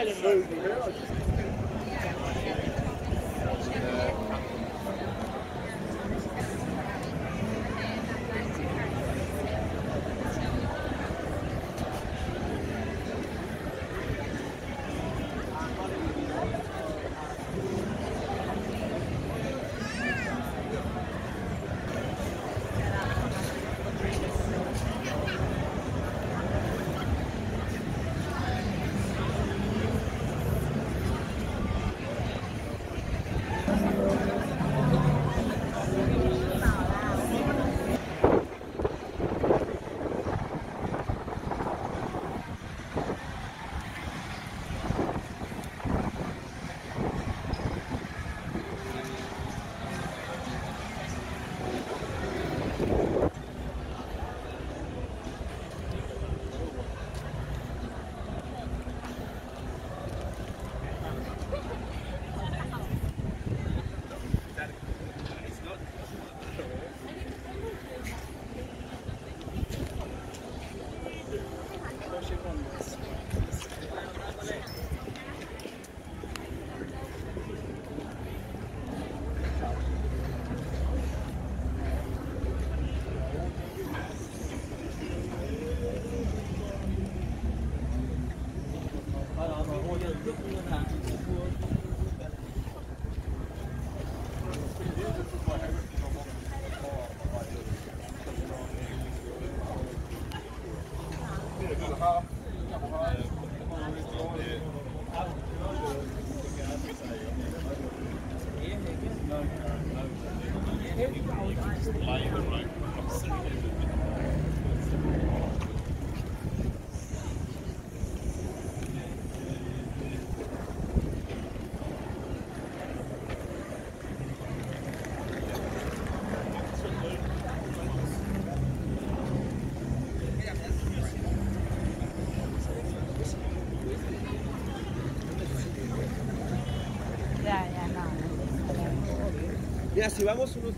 Mira, si vamos unos...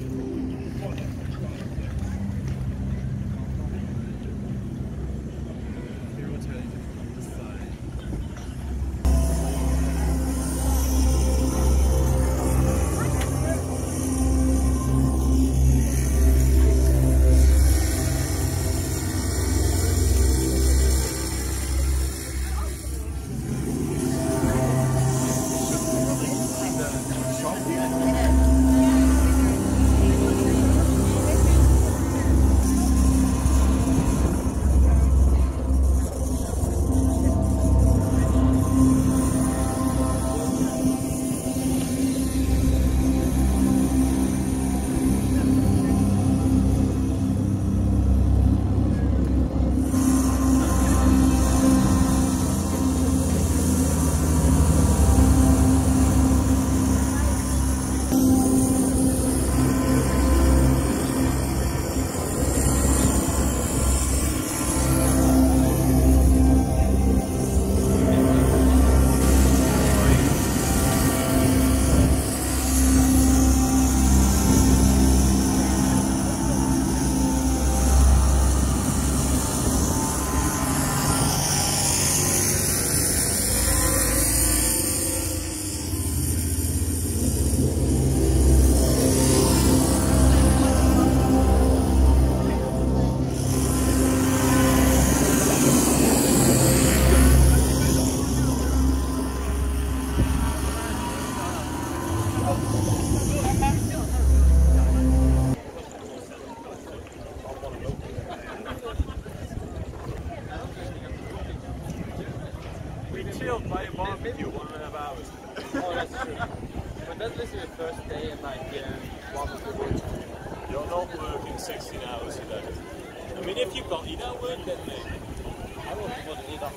chilled by a barbecue 1.5 hours. Oh, that's true. But that's literally the first day and like barbecue. You're not working 16 hours a day. I mean, if you've got, you don't work then maybe. I want people to eat up.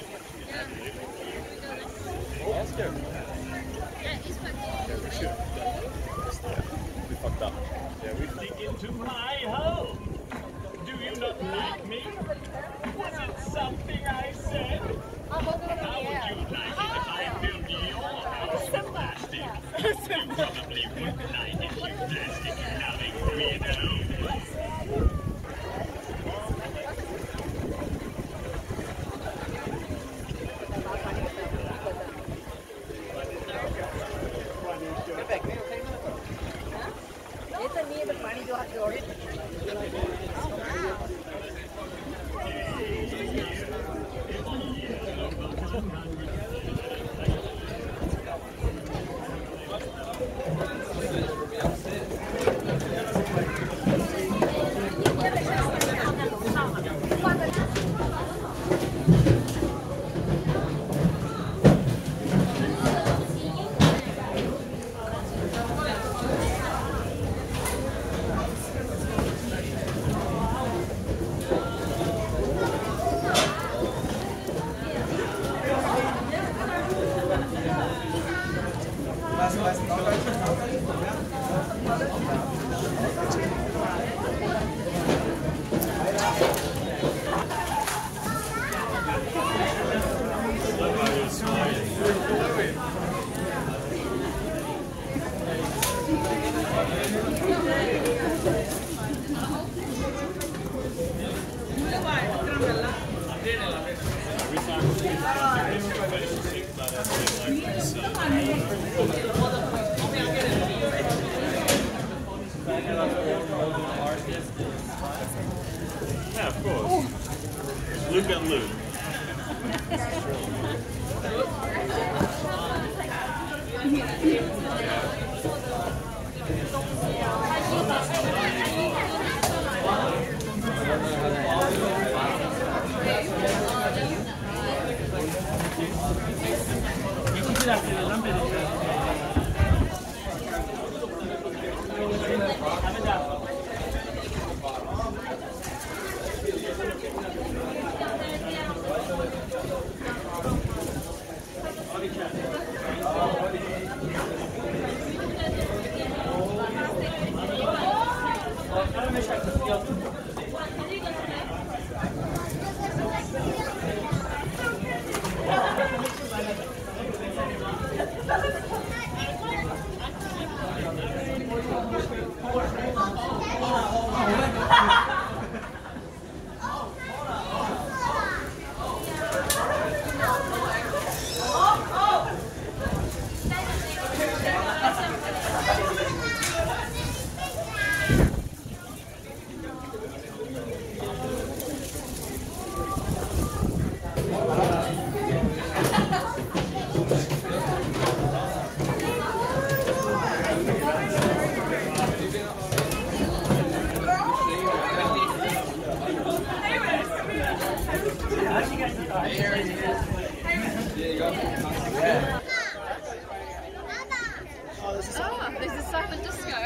Oh, that's good. Yeah, we should. We fucked up. Yeah, we dig into my home. Do you not like me? Was it something I said? How would you like it if I filled your house with plastic? You probably wouldn't like it, you plastic-loving weirdo. Every time we see everybody thinks about us, like to see yeah, of course. Luke and Luke. Oh, this is silent disco.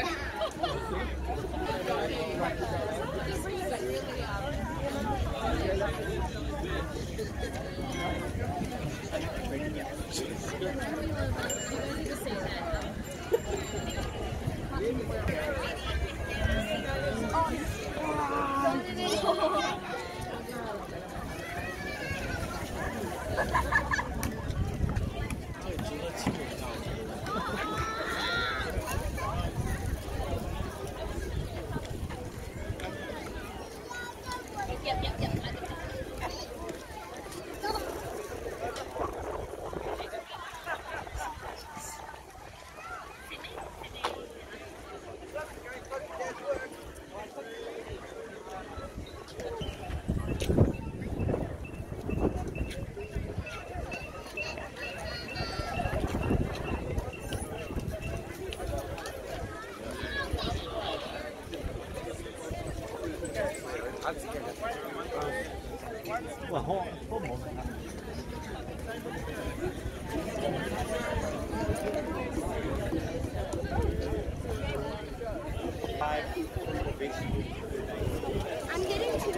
I'm getting two.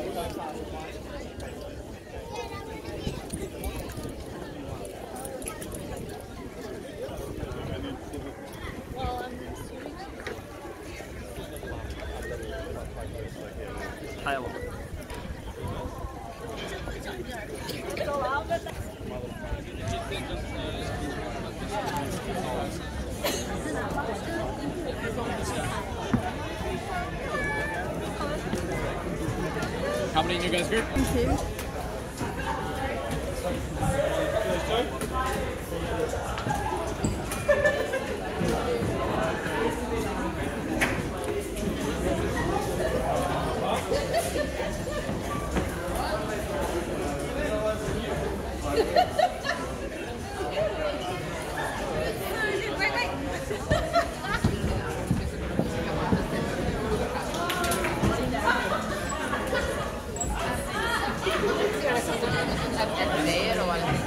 How many in your guys' group? Two. È vero,